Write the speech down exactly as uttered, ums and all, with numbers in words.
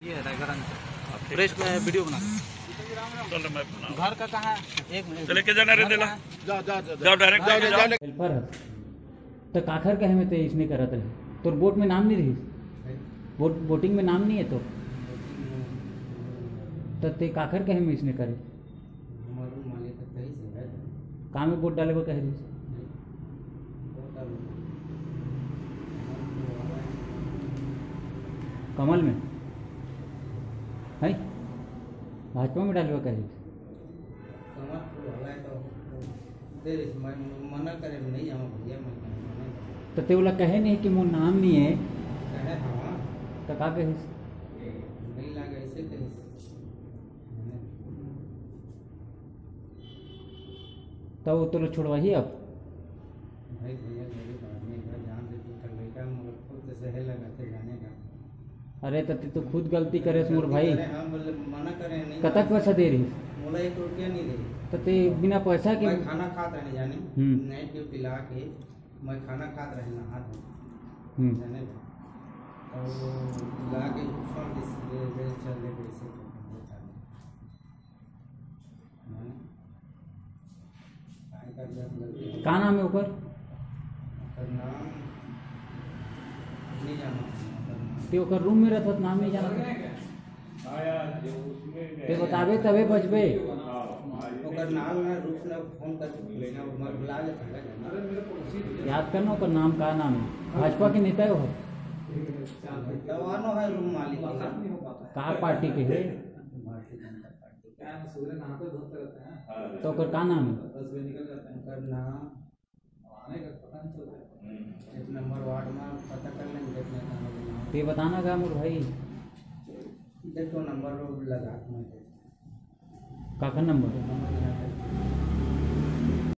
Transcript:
ये रायगढ़ प्रेस में वीडियो बना चल मैं बना घर का कहाँ है? एक मिनट चले के जाना रे देला जा जा जाओ डायरेक्ट जाओ जाओ हेल्पर तो काखर कहे में ते इसने करत रहे तोर बोट में नाम नहीं रही बोट बोटिंग में नाम नहीं है तो तो ते काखर कहे में इसने करे कहाँ में बोट डाले वो कह रही कमल में है भाजपा में डाले वो कह रही मना करे नहीं जाऊँ भैया तो ते बोला कहे नहीं कि मोर नाम नहीं है कहे हाँ तो का कहे नहीं लगा ऐसे कहे तो वो तो लो छोड़वा ही अब भाई भैया मेरे बाद में घर जान से तू कर लेगा मगर खुद से है लगाते जाने का अरे तो ते तो खुद गलती करे मोर भाई हाँ बोले मना करे नहीं कतक पैसा दे रही बोला एक रुपया नहीं दे तो ते बिना पैसा के मैं खाना खात रहने जाने हम्म। नाइट ड्यूटी ला के मैं खाना खात रहने हाथ हम्म जाने तो ला के छोड़ दे दे दे चल ले पैसे का नाम है ऊपर करना नहीं जाना ते ओकर रूम में रहत नाम नहीं जाना ते बताबे तबे बचबे ओकर नाम है रूप ने फोन करके पूछना मैं बुला लेता है याद करना ओकर नाम का नाम है भाजपा के नेता है वो दवानो है रूम मालिक का पार्टी के है भारतीय जनता पार्टी तो ओकर का नाम है ओकर नाम एक नंबर वार्ड में पता कर लेंगे देखने का नाम ते बताना का मोर भाई देखो नंबर लगा मैं काका नंबर